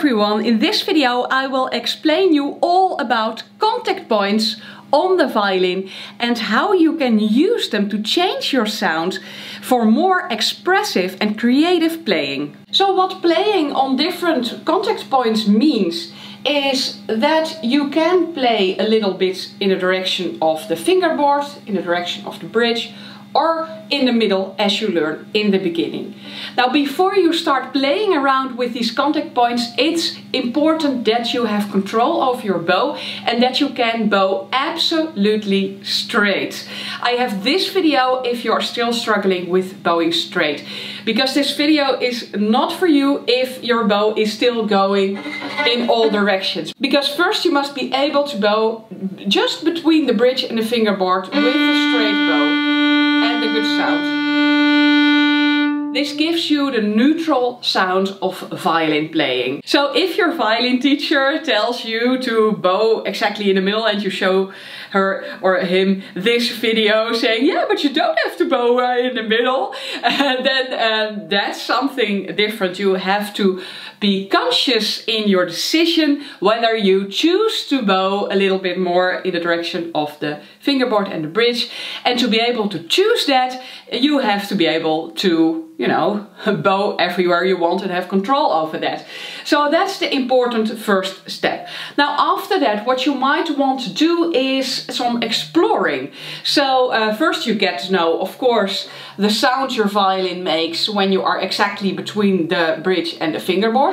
everyone, in this video I will explain you all about contact points on the violin and how you can use them to change your sound for more expressive and creative playing. So what playing on different contact points means is that you can play a little bit in the direction of the fingerboard, in the direction of the bridge, or in the middle as you learn in the beginning. Now before you start playing around with these contact points, it's important that you have control over your bow and that you can bow absolutely straight. I have this video if you're still struggling with bowing straight, because this video is not for you if your bow is still going in all directions. Because first you must be able to bow just between the bridge and the fingerboard with a straight bow. And a good sound. This gives you the neutral sound of violin playing. So if your violin teacher tells you to bow exactly in the middle and you show her or him this video saying, yeah, but you don't have to bow in the middle, then that's something different. You have to be conscious in your decision whether you choose to bow a little bit more in the direction of the fingerboard and the bridge. And to be able to choose that, you have to be able to, you know, bow everywhere you want and have control over that. So that's the important first step. Now after that, what you might want to do is some exploring. So first you get to know, of course, the sound your violin makes when you are exactly between the bridge and the fingerboard.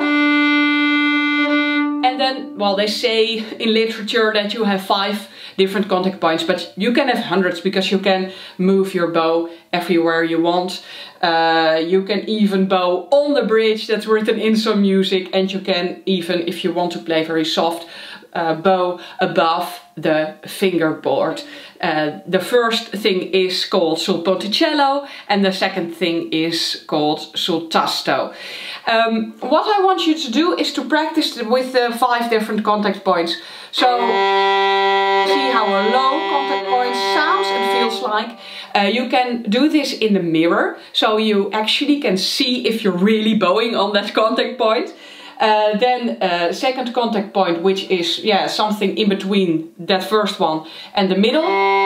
And then, well, they say in literature that you have 5 different contact points, but you can have hundreds because you can move your bow everywhere you want. You can even bow on the bridge, that's written in some music, and you can even, if you want to play very soft, bow above the fingerboard. The first thing is called sul ponticello and the second thing is called sul tasto. What I want you to do is to practice with the 5 different contact points. So see how a low contact point sounds and feels like. You can do this in the mirror, so you actually can see if you're really bowing on that contact point. Then second contact point, which is something in between that first one and the middle.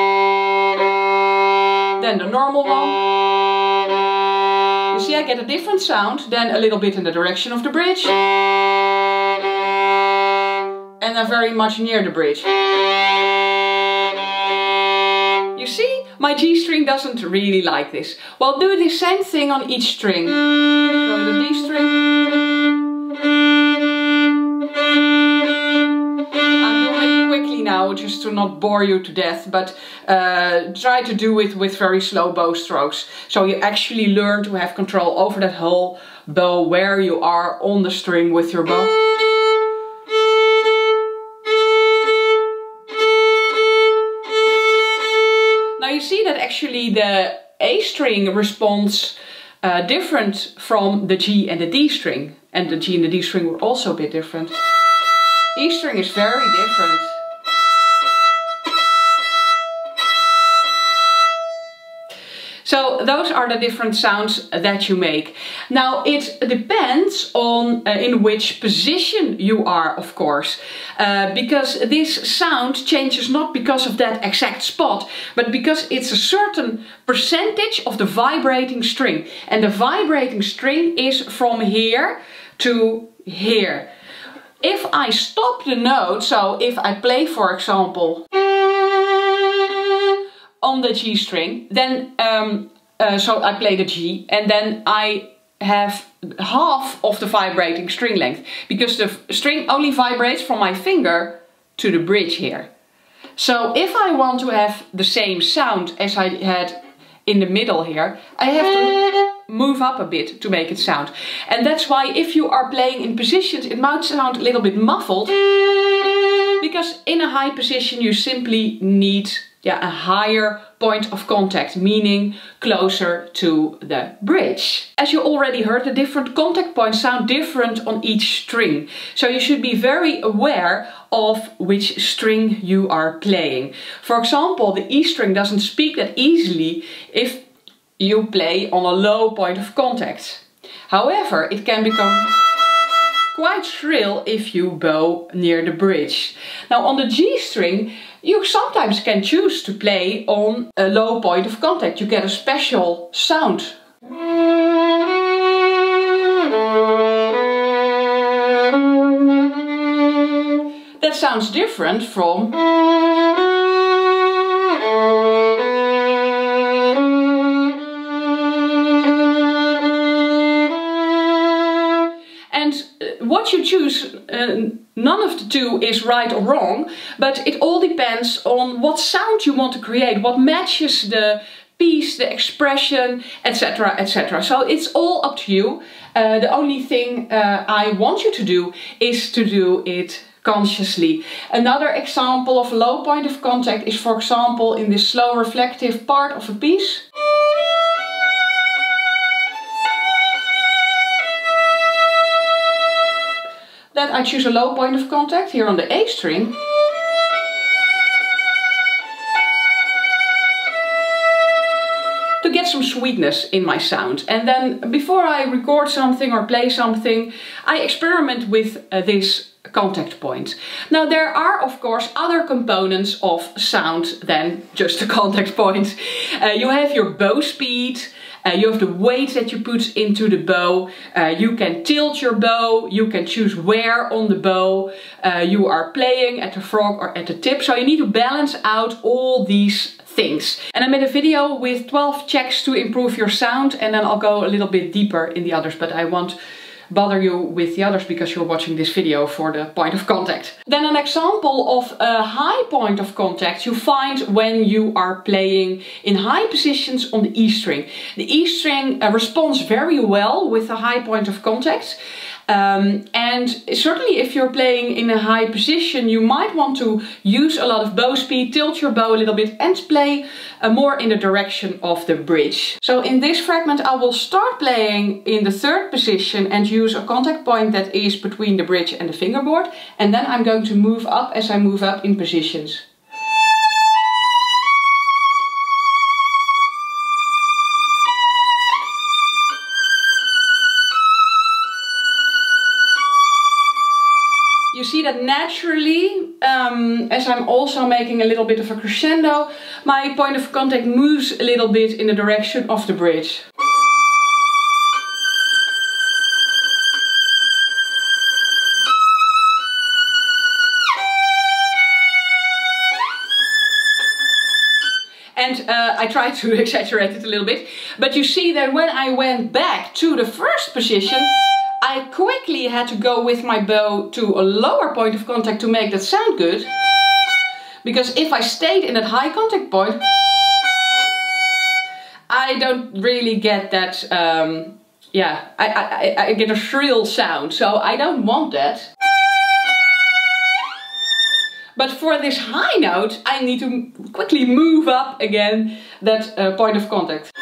Then the normal one. You see I get a different sound, then a little bit in the direction of the bridge. And then very much near the bridge. You see, my G string doesn't really like this. Well, do the same thing on each string. So the D string. Now, just to not bore you to death, but try to do it with very slow bow strokes. So you actually learn to have control over that whole bow, where you are on the string with your bow. Now you see that actually the A string responds different from the G and the D string. And the G and the D string were also a bit different. E string is very different. So those are the different sounds that you make. Now it depends on in which position you are, of course, because this sound changes not because of that exact spot, but because it's a certain percentage of the vibrating string. And the vibrating string is from here to here. If I stop the note, so if I play, for example, on the G string, then so I play the G and then I have half of the vibrating string length, because the string only vibrates from my finger to the bridge here. So if I want to have the same sound as I had in the middle here, I have to move up a bit to make it sound. And that's why if you are playing in positions, it might sound a little bit muffled, because in a high position you simply need a higher point of contact, meaning closer to the bridge. As you already heard, the different contact points sound different on each string. So you should be very aware of which string you are playing. For example, the E string doesn't speak that easily if you play on a low point of contact. However, it can become quite shrill if you bow near the bridge. Now on the G string, you sometimes can choose to play on a low point of contact. You get a special sound. That sounds different from what you choose, none of the two is right or wrong, but it all depends on what sound you want to create, what matches the piece, the expression, etc, etc. So it's all up to you. The only thing I want you to do is to do it consciously. Another example of a low point of contact is, for example, in this slow reflective part of a piece. That I choose a low point of contact here on the A string. To get some sweetness in my sound. And then before I record something or play something, I experiment with this contact point. Now there are of course other components of sound than just the contact point. You have your bow speed, you have the weight that you put into the bow, you can tilt your bow, you can choose where on the bow you are playing, at the frog or at the tip. So you need to balance out all these things. And I made a video with 12 checks to improve your sound, and then I'll go a little bit deeper in the others, but I won't bother you with the others because you're watching this video for the point of contact. Then an example of a high point of contact you find when you are playing in high positions on the E string. The E string responds very well with a high point of contact. And certainly if you're playing in a high position, you might want to use a lot of bow speed, tilt your bow a little bit and play more in the direction of the bridge. So in this fragment I will start playing in the third position and use a contact point that is between the bridge and the fingerboard, and then I'm going to move up as I move up in positions. You see that naturally, as I'm also making a little bit of a crescendo, my point of contact moves a little bit in the direction of the bridge. And I tried to exaggerate it a little bit, but you see that when I went back to the first position, I quickly had to go with my bow to a lower point of contact to make that sound good. Because if I stayed in that high contact point, I don't really get that, I get a shrill sound, so I don't want that. But for this high note, I need to quickly move up again that point of contact.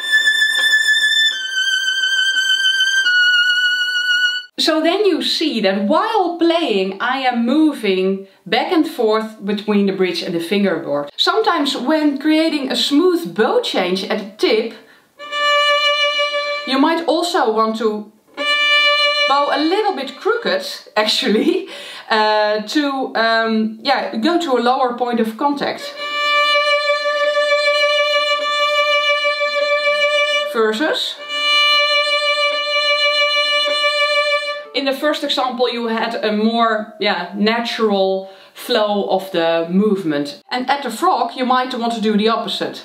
So then you see that while playing I am moving back and forth between the bridge and the fingerboard. Sometimes when creating a smooth bow change at the tip, you might also want to bow a little bit crooked actually to go to a lower point of contact. Versus in the first example you had a more natural flow of the movement. And at the frog you might want to do the opposite.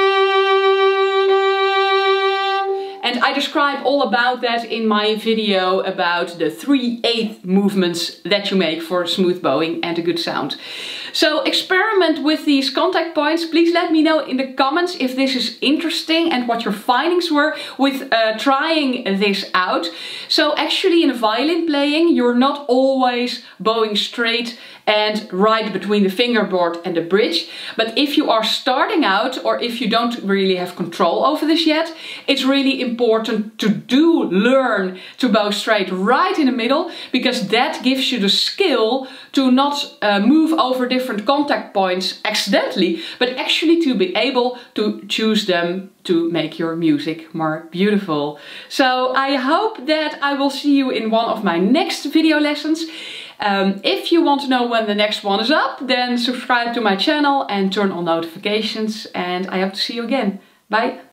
And I describe all about that in my video about the 3/8 movements that you make for smooth bowing and a good sound. So experiment with these contact points. Please let me know in the comments if this is interesting and what your findings were with trying this out. So actually in violin playing you're not always bowing straight and right between the fingerboard and the bridge. But if you are starting out or if you don't really have control over this yet, it's really important important to learn to bow straight right in the middle, because that gives you the skill to not move over different contact points accidentally, but actually to be able to choose them to make your music more beautiful. So I hope that I will see you in one of my next video lessons. If you want to know when the next one is up, then subscribe to my channel and turn on notifications, and I hope to see you again. Bye!